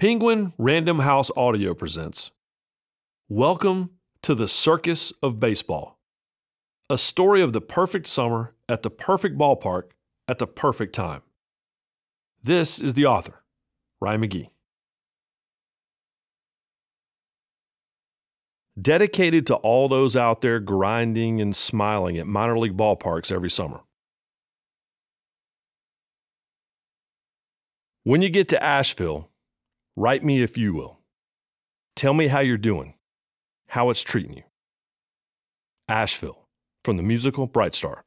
Penguin Random House Audio presents Welcome to the Circus of Baseball, a story of the perfect summer at the perfect ballpark at the perfect time. This is the author, Ryan McGee. Dedicated to all those out there grinding and smiling at minor league ballparks every summer. When you get to Asheville, write me if you will. Tell me how you're doing, how it's treating you. Asheville, from the musical Bright Star.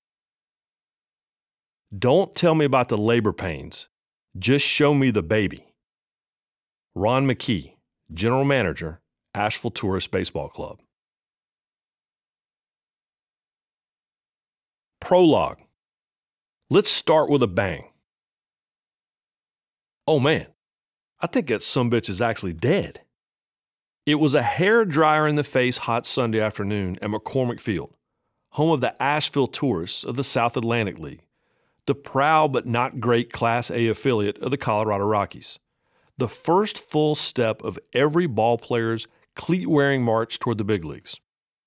Don't tell me about the labor pains. Just show me the baby. Ryan McGee, General Manager, Asheville Tourists Baseball Club. Prologue. Let's start with a bang. Oh man, I think that sumbitch is actually dead. It was a hair dryer in the face hot Sunday afternoon at McCormick Field, home of the Asheville Tourists of the South Atlantic League, the proud but not great Class A affiliate of the Colorado Rockies, the first full step of every ball player's cleat-wearing march toward the big leagues.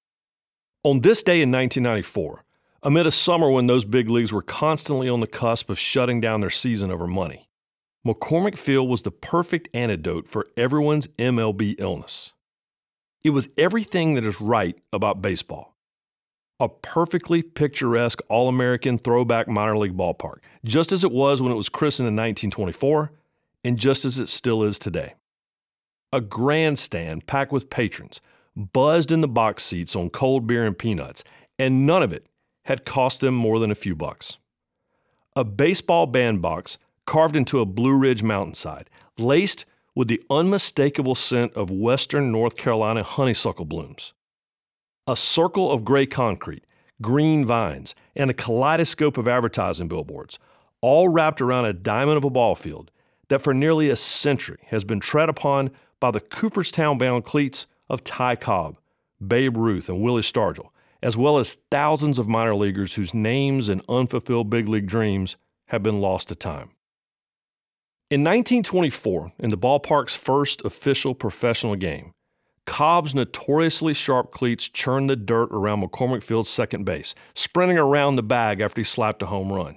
On this day in 1994, amid a summer when those big leagues were constantly on the cusp of shutting down their season over money, McCormick Field was the perfect antidote for everyone's MLB illness. It was everything that is right about baseball. A perfectly picturesque All-American throwback minor league ballpark, just as it was when it was christened in 1924, and just as it still is today. A grandstand packed with patrons, buzzed in the box seats on cold beer and peanuts, and none of it had cost them more than a few bucks. A baseball bandbox carved into a Blue Ridge mountainside, laced with the unmistakable scent of western North Carolina honeysuckle blooms. A circle of gray concrete, green vines, and a kaleidoscope of advertising billboards, all wrapped around a diamond of a ball field that for nearly a century has been tread upon by the Cooperstown-bound cleats of Ty Cobb, Babe Ruth, and Willie Stargell, as well as thousands of minor leaguers whose names and unfulfilled big league dreams have been lost to time. In 1924, in the ballpark's first official professional game, Cobb's notoriously sharp cleats churned the dirt around McCormick Field's second base, sprinting around the bag after he slapped a home run.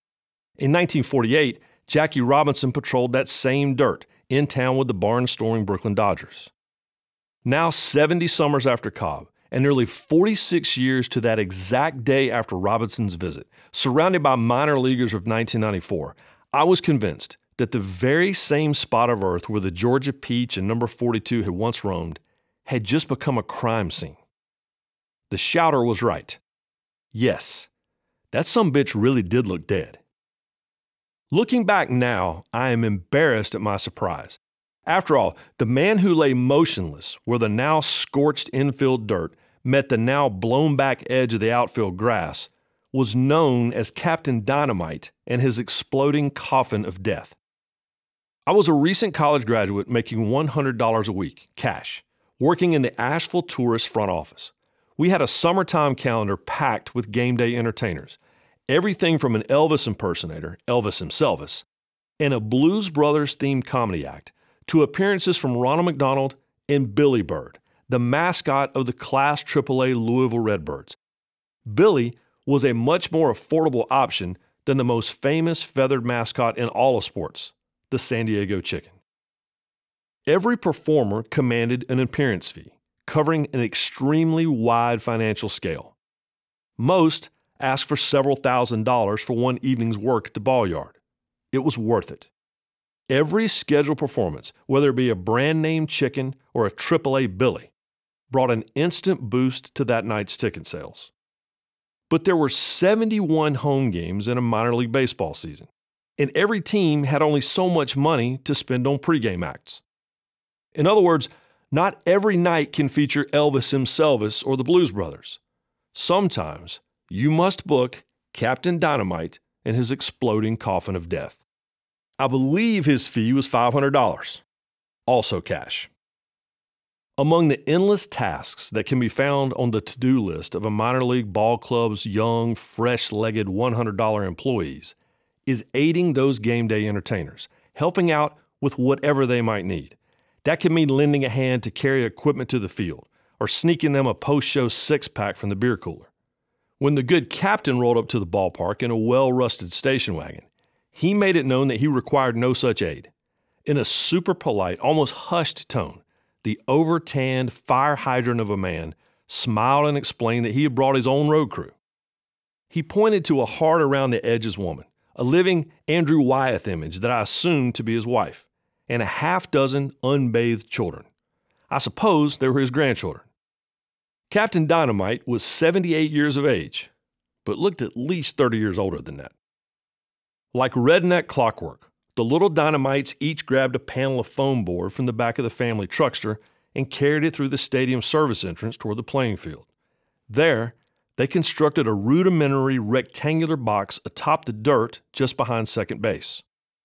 In 1948, Jackie Robinson patrolled that same dirt in town with the barn-storming Brooklyn Dodgers. Now 70 summers after Cobb, and nearly 46 years to that exact day after Robinson's visit, surrounded by minor leaguers of 1994, I was convinced that the very same spot of earth where the Georgia Peach and number 42 had once roamed had just become a crime scene. The shouter was right. Yes, that sumbitch really did look dead. Looking back now, I am embarrassed at my surprise. After all, the man who lay motionless where the now scorched infield dirt met the now blown back edge of the outfield grass was known as Captain Dynamite and his exploding coffin of death. I was a recent college graduate making $100 a week, cash, working in the Asheville Tourists front office. We had a summertime calendar packed with game day entertainers, everything from an Elvis impersonator, Elvis himself, and a Blues Brothers themed comedy act, to appearances from Ronald McDonald and Billy Bird, the mascot of the Class AAA Louisville Redbirds. Billy was a much more affordable option than the most famous feathered mascot in all of sports, the San Diego Chicken. Every performer commanded an appearance fee, covering an extremely wide financial scale. Most asked for several $1,000s for one evening's work at the ball yard. It was worth it. Every scheduled performance, whether it be a brand-name chicken or a AAA Billy, brought an instant boost to that night's ticket sales. But there were 71 home games in a minor league baseball season, and every team had only so much money to spend on pregame acts. In other words, not every night can feature Elvis himself or the Blues Brothers. Sometimes you must book Captain Dynamite and his exploding coffin of death. I believe his fee was $500, also cash. Among the endless tasks that can be found on the to-do list of a minor league ball club's young, fresh-legged $100 employees is aiding those game day entertainers, helping out with whatever they might need. That could mean lending a hand to carry equipment to the field, or sneaking them a post-show six-pack from the beer cooler. When the good captain rolled up to the ballpark in a well-rusted station wagon, he made it known that he required no such aid. In a super polite, almost hushed tone, the over-tanned fire hydrant of a man smiled and explained that he had brought his own road crew. He pointed to a hard-around-the-edges woman, a living Andrew Wyeth image that I assumed to be his wife, and a half-dozen unbathed children. I suppose they were his grandchildren. Captain Dynamite was 78 years of age, but looked at least 30 years older than that. Like redneck clockwork, the little Dynamites each grabbed a panel of foam board from the back of the family truckster and carried it through the stadium service entrance toward the playing field. There, they constructed a rudimentary rectangular box atop the dirt just behind second base.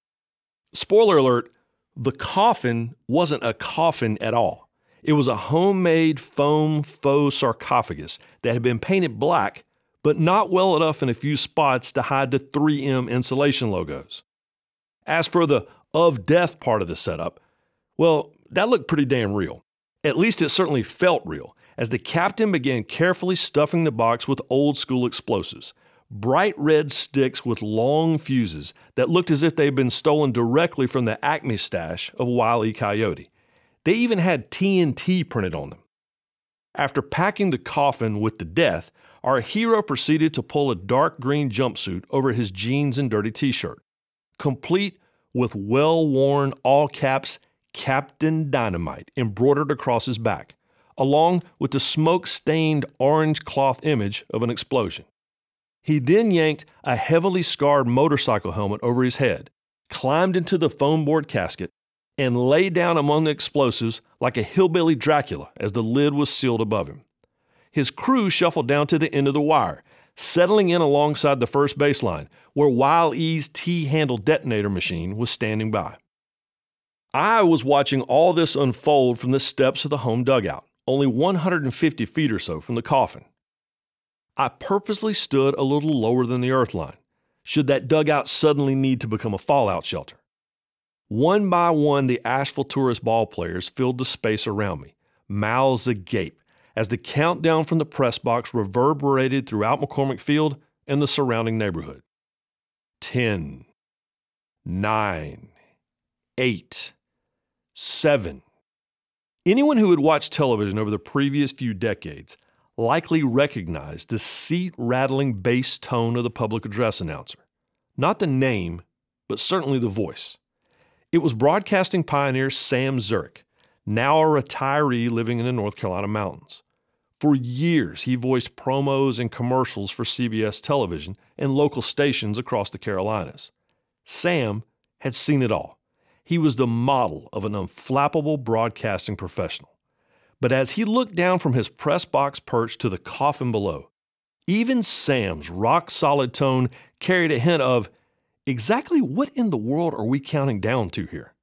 Spoiler alert, the coffin wasn't a coffin at all. It was a homemade foam faux sarcophagus that had been painted black, but not well enough in a few spots to hide the 3M insulation logos. As for the of death part of the setup, well, that looked pretty damn real. At least it certainly felt real, as the captain began carefully stuffing the box with old-school explosives, bright red sticks with long fuses that looked as if they had been stolen directly from the Acme stash of Wile E. Coyote. They even had TNT printed on them. After packing the coffin with the death, our hero proceeded to pull a dark green jumpsuit over his jeans and dirty t-shirt, complete with well-worn all-caps Captain Dynamite embroidered across his back, along with the smoke-stained orange cloth image of an explosion. He then yanked a heavily scarred motorcycle helmet over his head, climbed into the foam board casket, and lay down among the explosives like a hillbilly Dracula as the lid was sealed above him. His crew shuffled down to the end of the wire, settling in alongside the first baseline, where Wile E's T-handle detonator machine was standing by. I was watching all this unfold from the steps of the home dugout, only 150 feet or so from the coffin. I purposely stood a little lower than the earth line, should that dugout suddenly need to become a fallout shelter. One by one, the Asheville Tourist ball players filled the space around me, mouths agape, as the countdown from the press box reverberated throughout McCormick Field and the surrounding neighborhood. 10, 9, 8, 7. Anyone who had watched television over the previous few decades likely recognized the seat-rattling bass tone of the public address announcer. Not the name, but certainly the voice. It was broadcasting pioneer Sam Zurich, now a retiree living in the North Carolina mountains. For years, he voiced promos and commercials for CBS television and local stations across the Carolinas. Sam had seen it all. He was the model of an unflappable broadcasting professional. But as he looked down from his press box perch to the coffin below, even Sam's rock-solid tone carried a hint of, exactly what in the world are we counting down to here?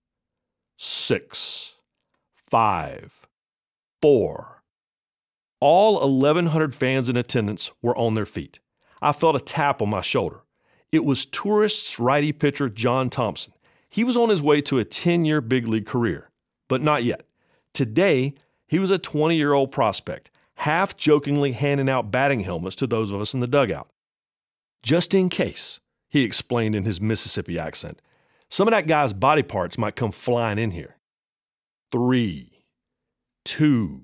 6, 5, 4. All 1,100 fans in attendance were on their feet. I felt a tap on my shoulder. It was Tourists' righty pitcher John Thompson. He was on his way to a 10-year big league career, but not yet. Today, he was a 20-year-old prospect, half-jokingly handing out batting helmets to those of us in the dugout. Just in case, he explained in his Mississippi accent, some of that guy's body parts might come flying in here. 3, 2,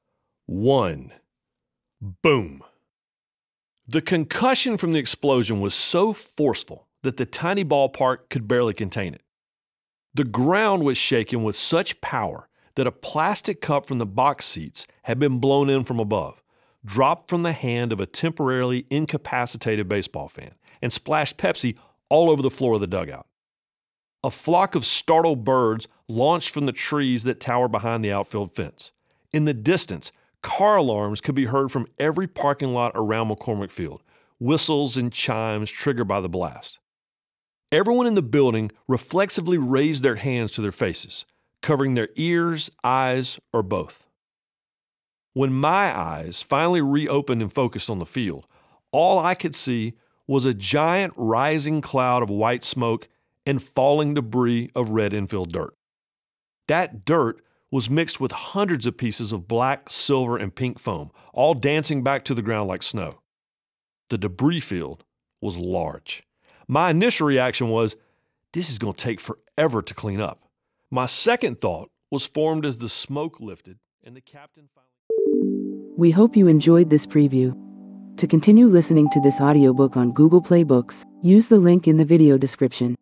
1. Boom. The concussion from the explosion was so forceful that the tiny ballpark could barely contain it. The ground was shaken with such power that a plastic cup from the box seats had been blown in from above, dropped from the hand of a temporarily incapacitated baseball fan, and splashed Pepsi all over the floor of the dugout. A flock of startled birds launched from the trees that tower behind the outfield fence. In the distance, car alarms could be heard from every parking lot around McCormick Field, whistles and chimes triggered by the blast. Everyone in the building reflexively raised their hands to their faces, covering their ears, eyes, or both. When my eyes finally reopened and focused on the field, all I could see was a giant rising cloud of white smoke and falling debris of red infill dirt. That dirt was mixed with hundreds of pieces of black, silver, and pink foam, all dancing back to the ground like snow. The debris field was large. My initial reaction was, this is going to take forever to clean up. My second thought was formed as the smoke lifted and the captain finally... We hope you enjoyed this preview. To continue listening to this audiobook on Google Play Books, use the link in the video description.